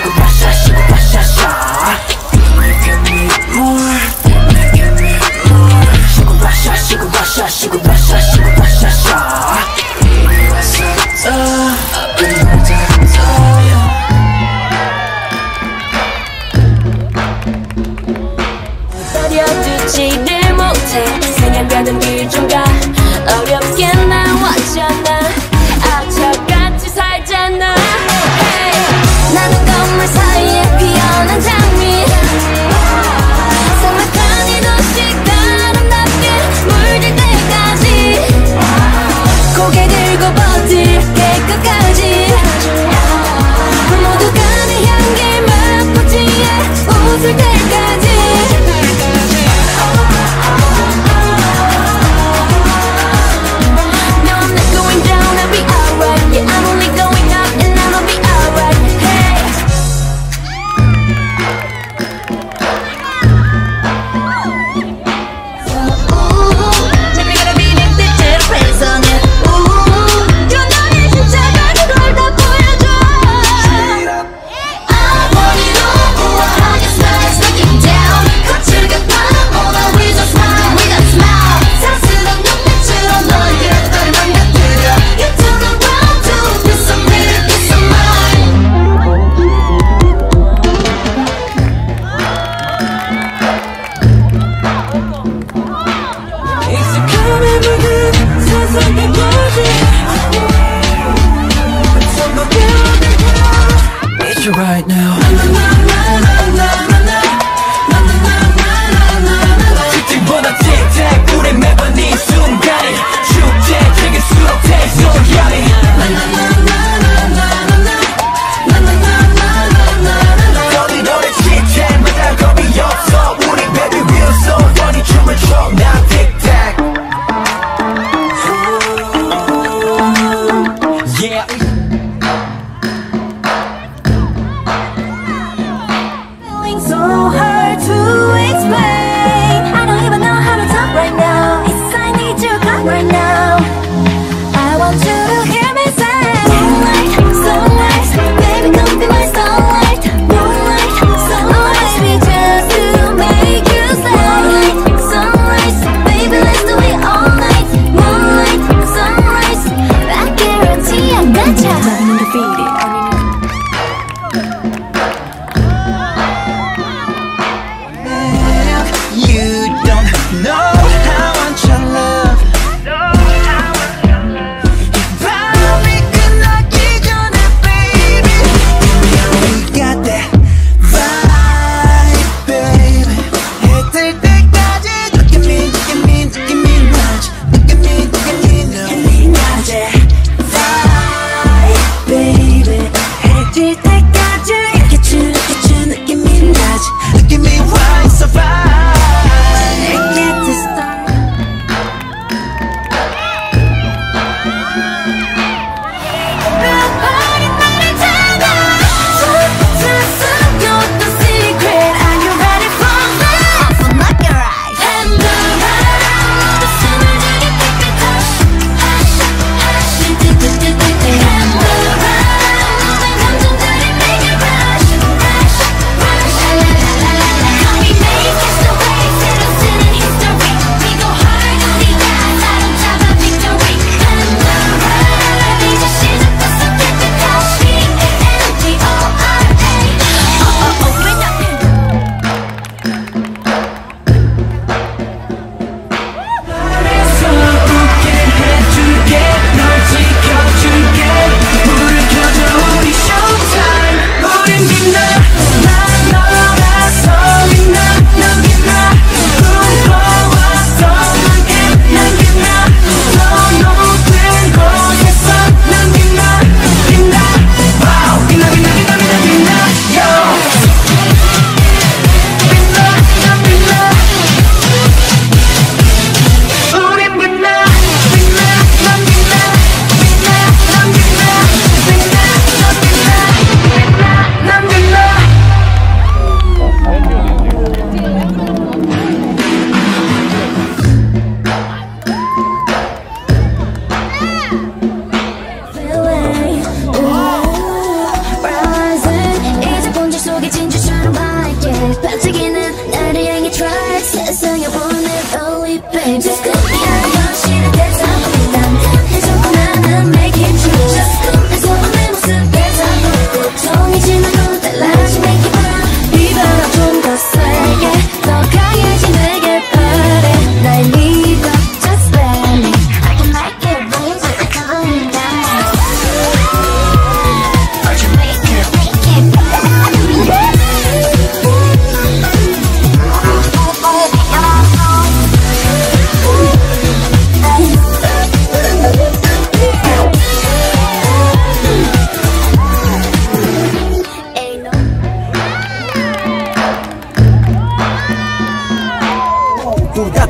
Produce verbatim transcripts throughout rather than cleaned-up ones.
시고 마셔 시고 마셔 Make me more Make me more 시고 마셔 시고 마셔 시고 마셔 시고 마셔 이리 와서 더 아픔보다 더 버려두지를 못해 생각하는 길 좀 가 어렵게 나왔잖아 악착같이 살잖아 hey. 나는 건물 사이에 피어난 장미 삭막한 이 도시가 아름답게 물들 때까지 고개 들고 버틸게 끝까지 모두가 내 향기 맛보지에 웃을 때까지 Right now 특징보다 틱택 우리 매번 이 순간이 축제 즐길수록 taste so yummy 너희 노래 틱택마다 겁이 없어 우리 baby real so 너희 춤을 춰 난 틱택 Yeah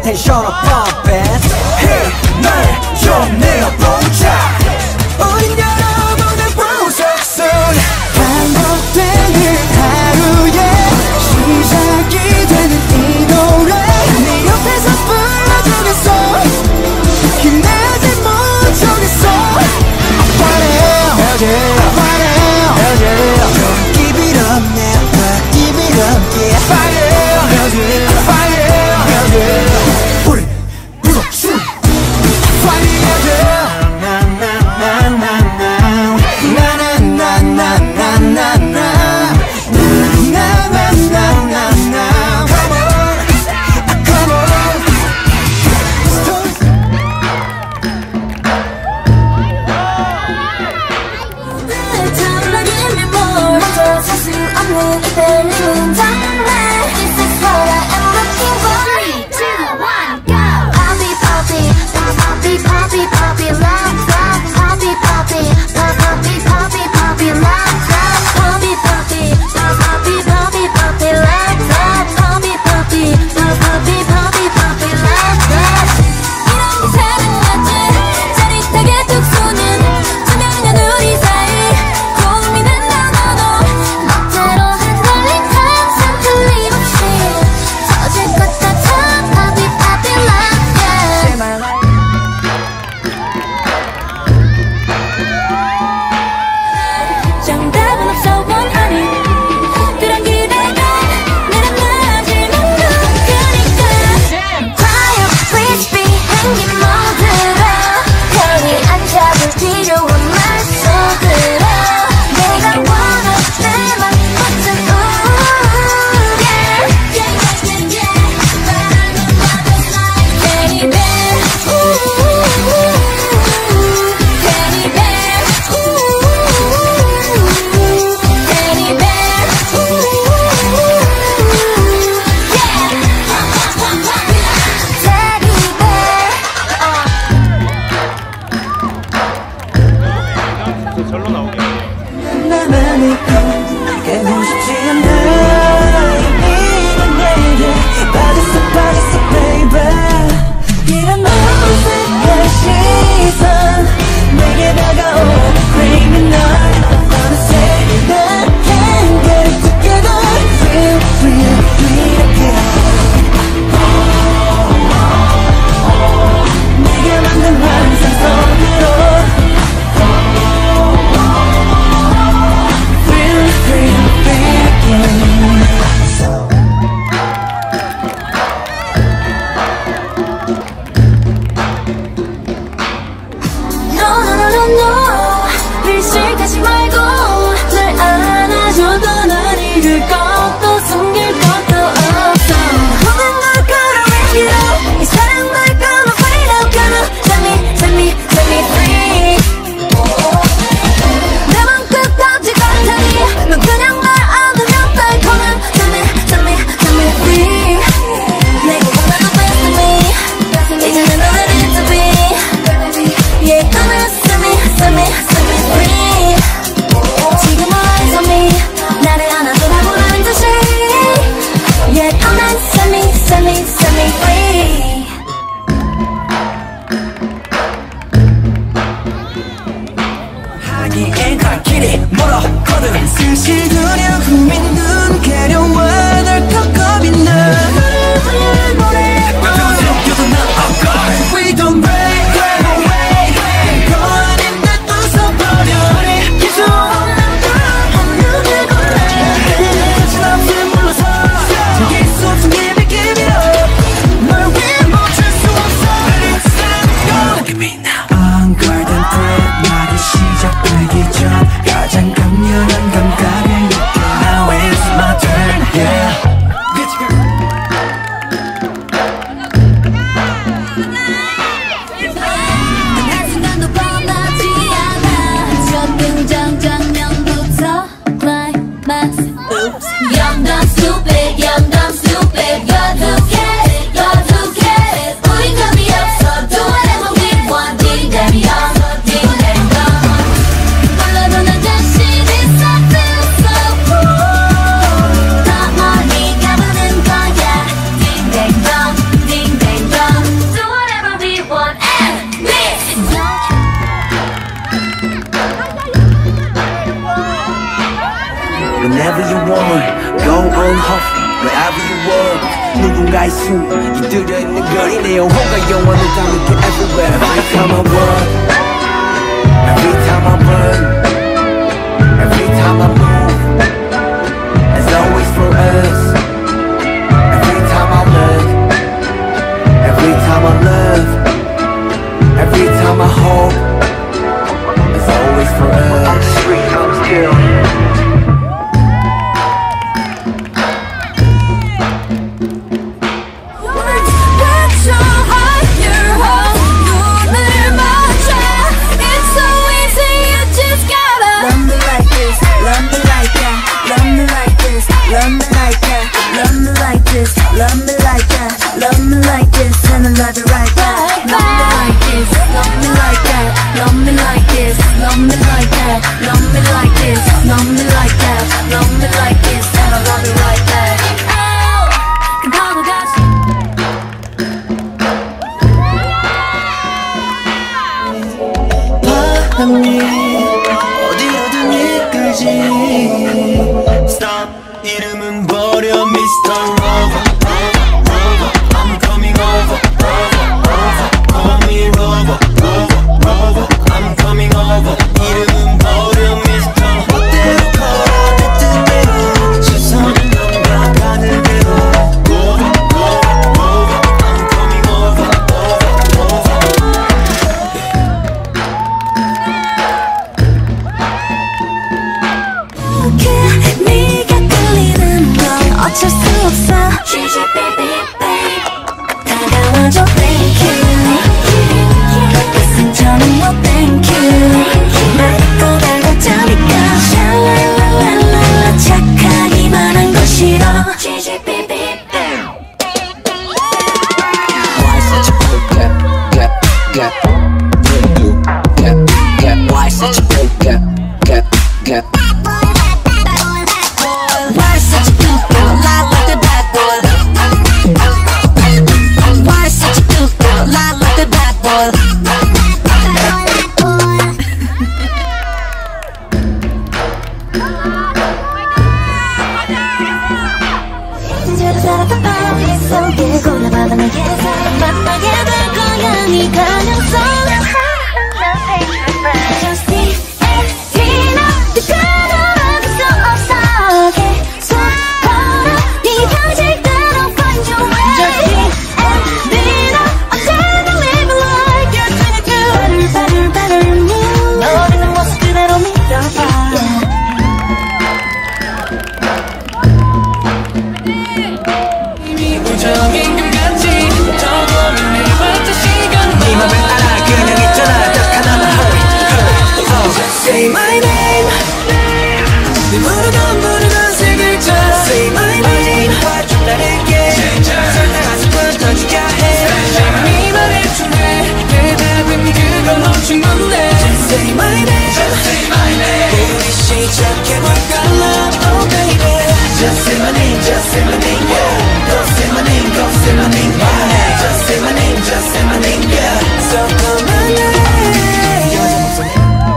텐션을 pumping. Hey 날 좀 내어보자. 우린 여러분의 보석 soon. 반복되는 하루에 시작이 되는 이 노래 네 옆에서 불러주겠어. 힘내지 못하겠어. I wanna help you, I wanna help you. Don't give it up now, but give it up, yeah. Fire, help you, fire, help you. 우리 부석순 Fire, help you. Na na na na na na na na na na na. 떨리는 장난. This is what I am looking for. Three, two, one, go. Poppy, poppy, poppy, poppy, poppy, love, love. Poppy, poppy, poppy, poppy, poppy, love, love. Poppy, poppy, poppy, poppy, poppy, love, love. Poppy, poppy, poppy, poppy, poppy, love, love. 이런 게 사랑하지. 짜릿하게 툭 쏘는 투명한 우리 사이. 고민은 너 너너 멋대로 흩날린 항상 틀림없이 터질 것 같아. Poppy, poppy, love, yeah. 정답은 없어 원하니 그런 기대가 내가 맞을 만큼 크니까. Quiet, please be 행긴 모드로 편히 앉아볼 필요한 말 속으로 내가 원할 때만 버튼 우 yeah. Yeah, yeah, yeah, yeah. Teddy bear, ooh, teddy bear, ooh, teddy bear, ooh, yeah. Teddy bear, 절로 나오게. 나만의 건 깨고 싶지 않아. 이런 얘기 빠졌어 빠졌어 baby. 이런 어색한 시선 내게 다가오 screaming out. 어느새 I can't get it together. Feel real real again. 내게 만든 환상 속으로 Feel real real again. no, no, no, no, no. 일식하지 말고 날 안아줘도 날 잃을 것도 숨길 것도 없어. 모든 걸 끌어올리려 이 사랑 날 gonna find out. Gonna set me, set me, set me free. 내 맘 끝까지 같으니 넌 그냥 날 안으면 달콤한 set me, set me, set me free. 내가 원하는 best of me 이제는 너 ready to be. Yeah, gonna set me, set me, set me free. 지금 eyes on me 나를 안아줘라 보란 on, go on hustle wherever you work. 누군가의 숨이 들어있는 거리 내 영혼과 영혼을 담을게 everywhere. Every time I work, every time I run, every time I move, it's always for us. Every time I look, every time I love, every time I hope, it's always for us. Street comes kill. Love me like that, love me like this, and I love it right back. Love me like this, love me like that, love me like this, love me like that, love me like this, love me like that, love me like this, and I love it right back. Oh, 금하고 가시. 바람이 어디로든 이끌지. Stop, 이름은 버려 미스터 Lover. 어쩔 수 없어. 다가와줘, thank you. Listen, 저는 no thank you. 말고 달고 자니까 샬랄랄랄라 착하기만 한 건 싫어. Why such a blue gap, gap, gap, blue, blue, gap, gap. Why such a blue gap, gap, gap. Why such a blue girl, lie like the bad boy. Why such a blue girl, lie like the bad boy. 이제도 살아가 밤 속에 골라봐봐 내게 만나게 될 거야 네 가능성. Just see and see now 그대로 막을 수 없어. 계속 걸어 네가 제대로 find your way. Just see and see now 언제나 live like you're doing good. Better, better, better move. 너 있는 모습 그대로 믿어봐. 우정인 것 같지. 더 고민해봤자 시간은 네 맘을 알아. 그냥 있잖아 딱 하나만 hurry, hurry. oh. Say my name. 네 모르던 모르던 세 글자. Say my name. 와좀 다르게 설탕 가슴을 던지려 해. 네 맘에 충분해. 대답은 그걸로 충분해. Just say my name. Just say my name. 우리 시작해볼까 love, oh baby. Just say my name, just say my name, yeah. Go say my name, go say my name, yeah. Just say my name, just say my name, yeah. So come on, yeah. 여자 목소리.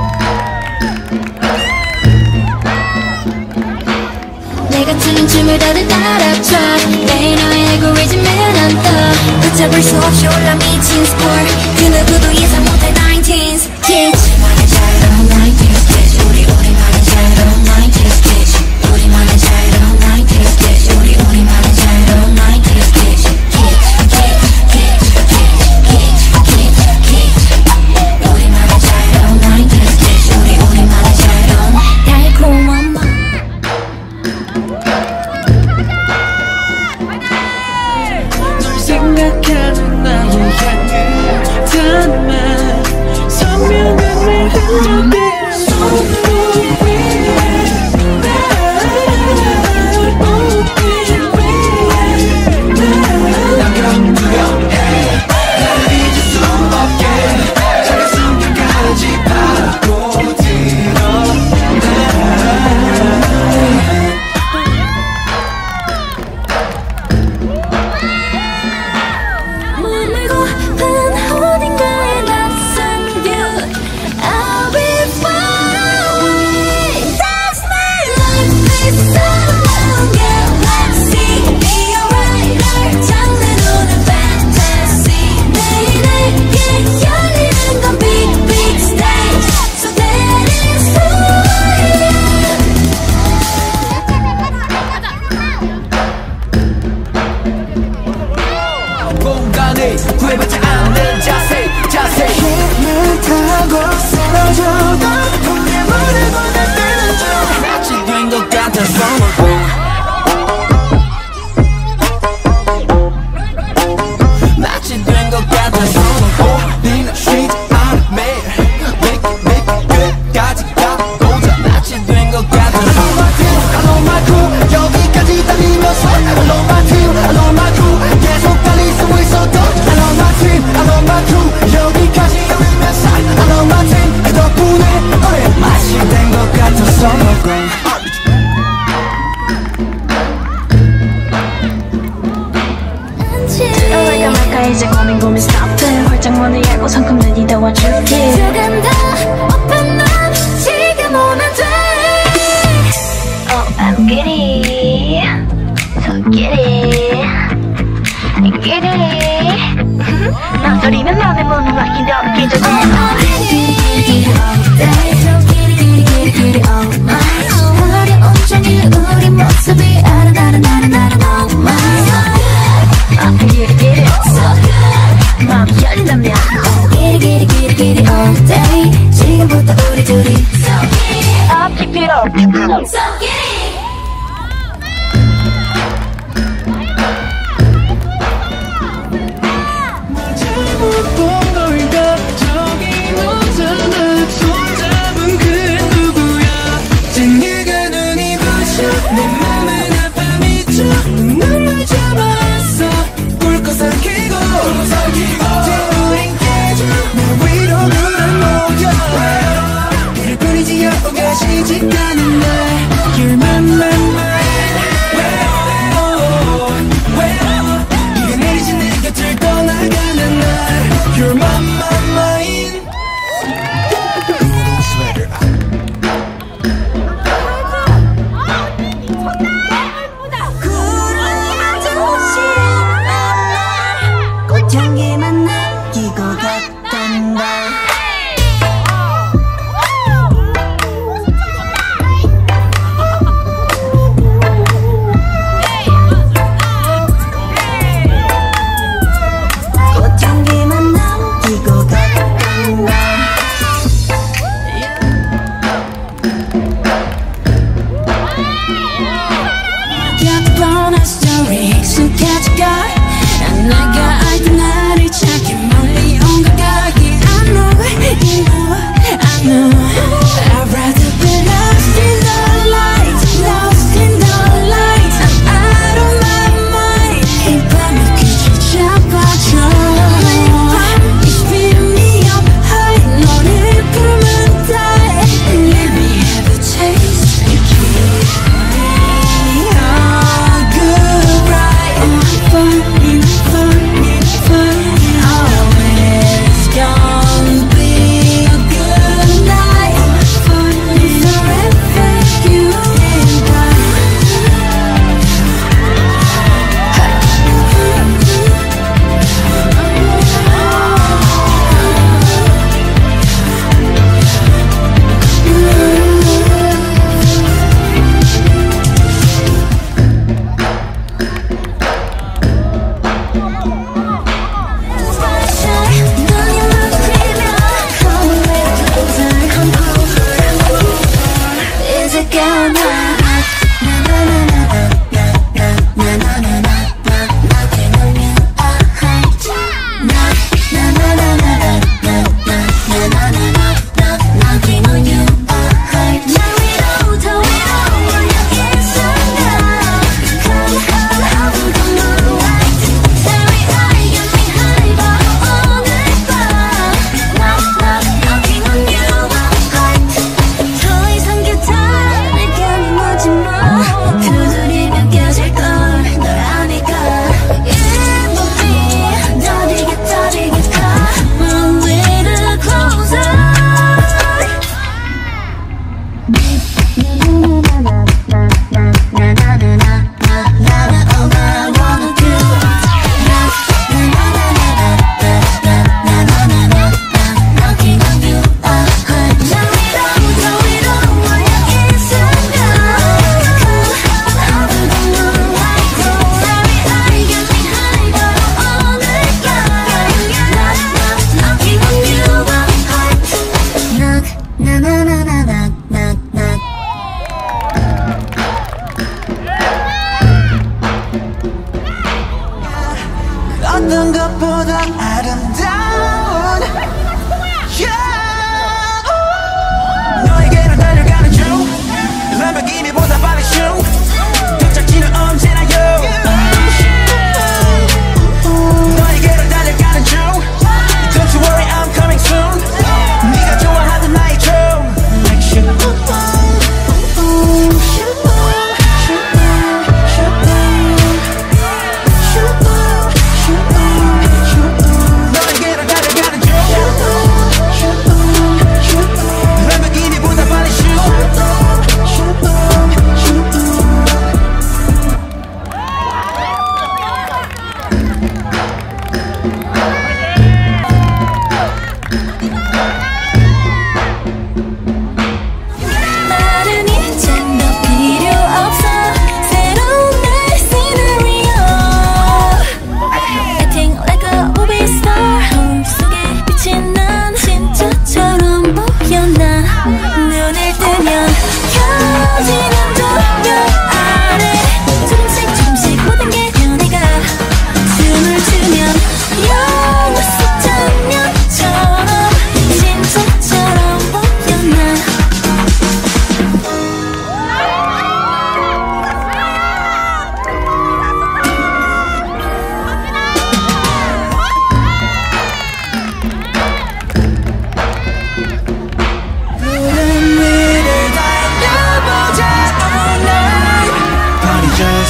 내가 추는 춤을 다들 따라춰. 매일 너의 알고리즘에 난 떠. 붙잡을 수 없이 올라 미친 스포츠. 그 누구도 예상 못할 nineteens kids. 우리만의 자유로운 nineteens kids. 우리 우리만의 자유로운 nineteens kids. 우리만의 자유로운 nineteens kids. 우리 우리만의 자유로운 nineteens kids. Kids, kids, kids, kids, kids, kids. 우리만의 자유로운 nineteens kids. 우리 우리만의 자유로운 달콤한 맘. 널 생각하는 나의 향긋한 말 선명한 내 흔적들 손으로 남겨 두려해. 나를 잊을 수 없게 작은 순간까지 파고들어. 머물고픈 어딘가에 낯선 뷰. I'll be fine. 고민 고민 stop it 활짝 문을 열고 성큼을 뒤도와줄게 조금 더 open up 지금 오면 돼 Oh I'm giddy So giddy giddy 넌소리면 맘에 무는 막힌 더 기적해 Giddy all day So giddy giddy giddy all night 어려운 종일 우리 모습이 아른아른아른아른 all night I feel it get it 마음이 열린다면 Giddy giddy giddy giddy all day 지금부터 우리 둘이 So giddy I'll keep it up So giddy You're my, my, my 네가 내리진 내 곁을 떠나가는 날 You're my, my, mine sweater 꽃향기만 남기고 갔단다 어떤 것보다 아름다운 yeah. 너에게로 달려가는 중 람보르기니보다 빨리 슝 도착지는 언제나 you 너에게로 달려가는 중 Don't you worry I'm coming soon 네가 좋아하던 나의 춤 Like you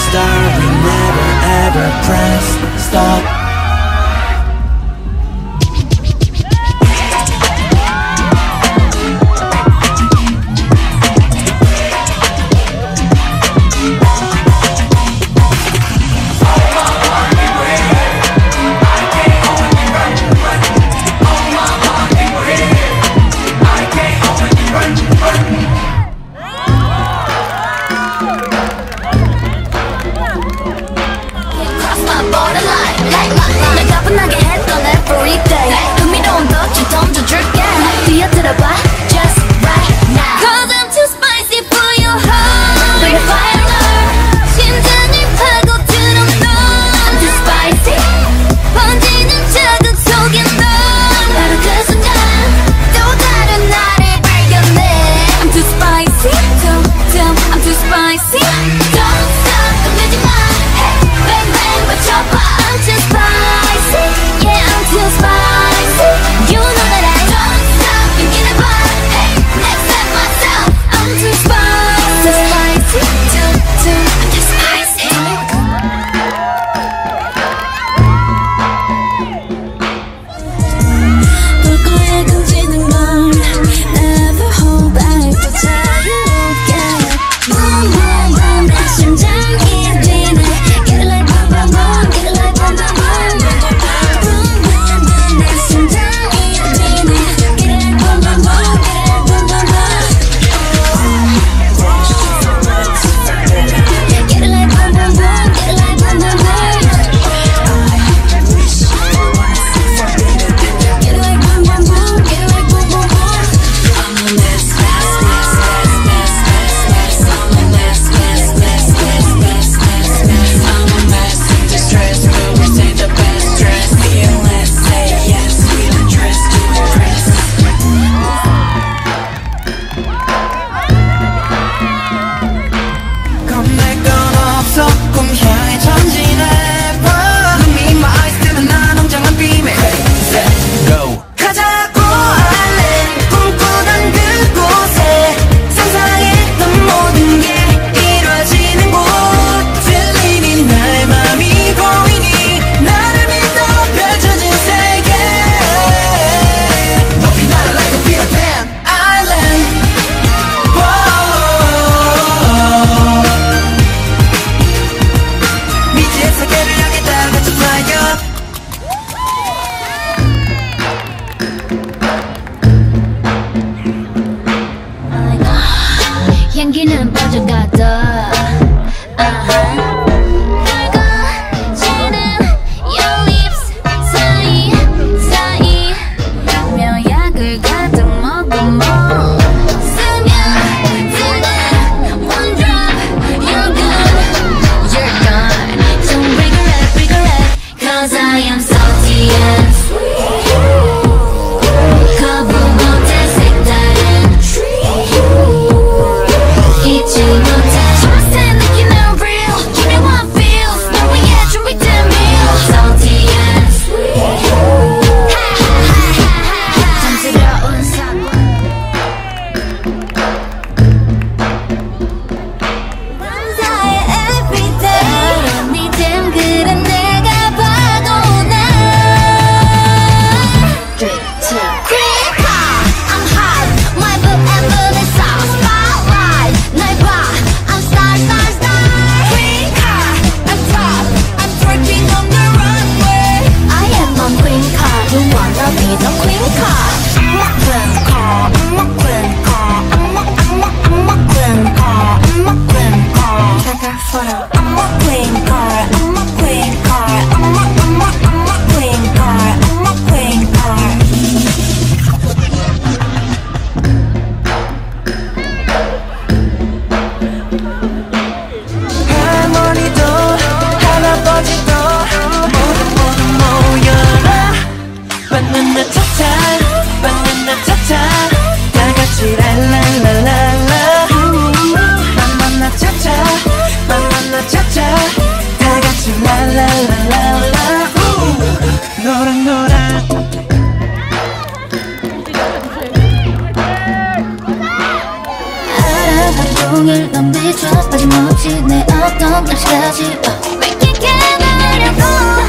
start, we never ever press stop. Borderline, like my 가지 Make it get 하려고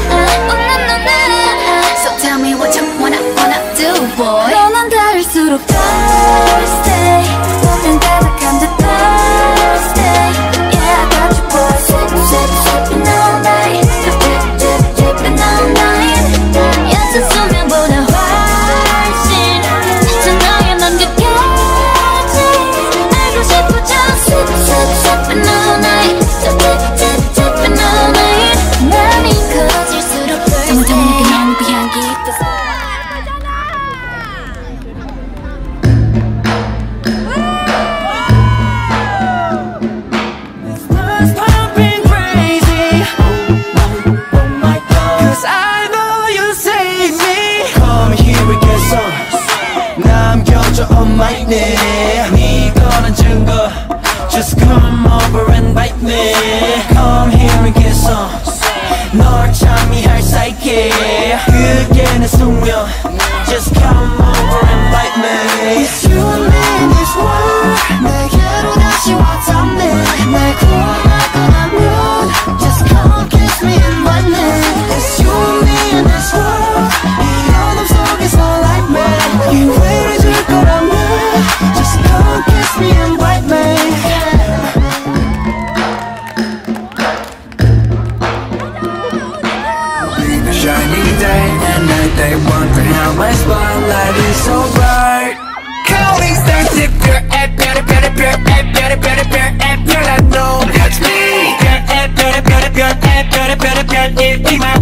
So tell me what you wanna wanna do boy 너는 닿을수록 thirsty 너는 가득한 듯 thirsty Yeah I got you boy Sip sip sipping all night Dip dip dip dipping all night 옅은 수면보다 훨씬 저 너의 넌 끝까지 알고 싶어 just sip sip sipping all night Dip dip dip dipping all night 맘이 커질수록 thirsty 잘못하면 넌 비향기 Pumping crazy. Oh, oh, oh my God. 'Cause I know you save me. Come here and get some. 남겨줘 on my name. 네 거란 증거. Just come over and bite me. Come here and get some. 널 참미할 사이게. 그게 내 숙명. Just come over and bite me. It's you and me in this world. 내게로 다시 와닿네. 날 구원할 거라면 Just come kiss me and bite me. It's you and me in this world. 이 어둠 속에서 like me. 기회를 줄 거라면 Just come kiss me and bite me. Shining day and night, they wonder how my spotlight is so bright. Calling stars, if you're at better, better, better, at better, better, better, at better, I know that's me. Better, at better, better, better, at better, better, better, it be my